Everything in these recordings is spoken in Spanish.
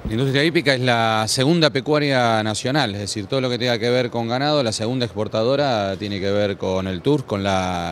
La industria hípica es la segunda pecuaria nacional, es decir, todo lo que tenga que ver con ganado, la segunda exportadora tiene que ver con el turf, con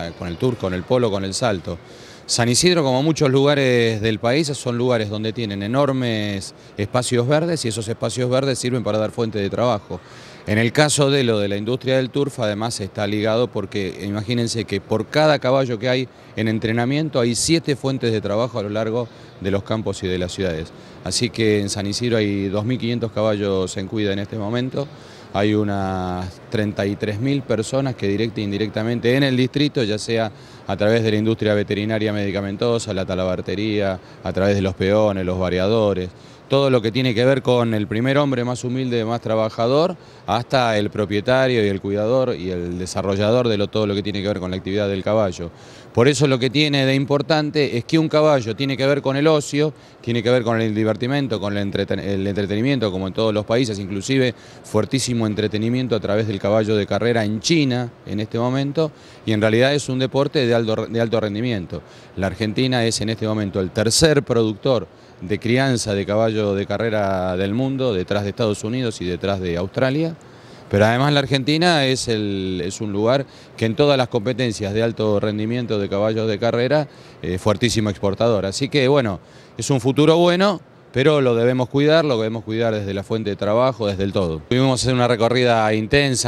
el polo, con el salto. San Isidro, como muchos lugares del país, son lugares donde tienen enormes espacios verdes y esos espacios verdes sirven para dar fuente de trabajo. En el caso de lo de la industria del turf, además está ligado porque imagínense que por cada caballo que hay en entrenamiento hay 7 fuentes de trabajo a lo largo de los campos y de las ciudades. Así que en San Isidro hay 2.500 caballos en cuida en este momento. Hay unas 33.000 personas que directa e indirectamente en el distrito, ya sea a través de la industria veterinaria medicamentosa, la talabartería, a través de los peones, los variadores, todo lo que tiene que ver con el primer hombre más humilde, más trabajador, hasta el propietario y el cuidador y el desarrollador de todo lo que tiene que ver con la actividad del caballo. Por eso lo que tiene de importante es que un caballo tiene que ver con el ocio, tiene que ver con el divertimento, con el entretenimiento, como en todos los países, inclusive fuertísimo entretenimiento a través del caballo de carrera en China en este momento, y en realidad es un deporte de alto rendimiento. La Argentina es en este momento el tercer productor de crianza de caballo de carrera del mundo, detrás de Estados Unidos y detrás de Australia, pero además la Argentina es un lugar que en todas las competencias de alto rendimiento de caballos de carrera es fuertísimo exportador. Así que bueno, es un futuro bueno, pero lo debemos cuidar desde la fuente de trabajo, desde el todo. Tuvimos que hacer una recorrida intensa,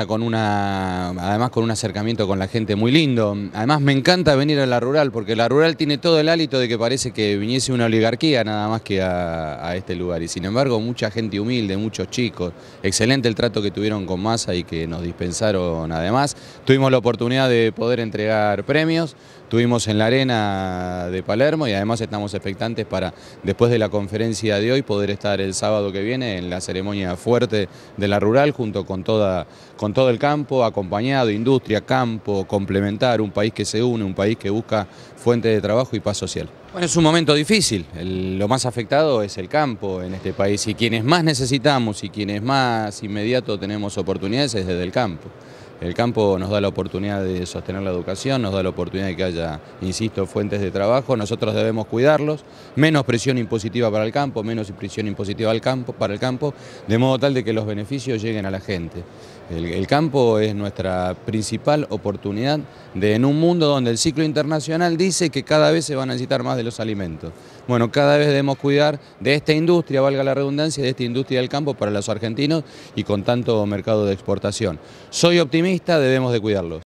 además con un acercamiento con la gente muy lindo. Además me encanta venir a la rural, porque la rural tiene todo el hálito de que parece que viniese una oligarquía nada más que a este lugar. Y sin embargo mucha gente humilde, muchos chicos. Excelente el trato que tuvieron con Massa y que nos dispensaron además. Tuvimos la oportunidad de poder entregar premios. Estuvimos en la arena de Palermo y además estamos expectantes para, después de la conferencia de hoy, poder estar el sábado que viene en la ceremonia fuerte de la rural junto con todo el campo, acompañado, industria, campo, complementar, un país que se une, un país que busca fuente de trabajo y paz social. Bueno, es un momento difícil, lo más afectado es el campo en este país y quienes más necesitamos y quienes más inmediato tenemos oportunidades es desde el campo. El campo nos da la oportunidad de sostener la educación, nos da la oportunidad de que haya, insisto, fuentes de trabajo. Nosotros debemos cuidarlos, menos presión impositiva para el campo, menos presión impositiva para el campo, de modo tal de que los beneficios lleguen a la gente. El campo es nuestra principal oportunidad en un mundo donde el ciclo internacional dice que cada vez se van a necesitar más de los alimentos. Bueno, cada vez debemos cuidar de esta industria, valga la redundancia, de esta industria del campo para los argentinos y con tanto mercado de exportación. Soy optimista, debemos de cuidarlos.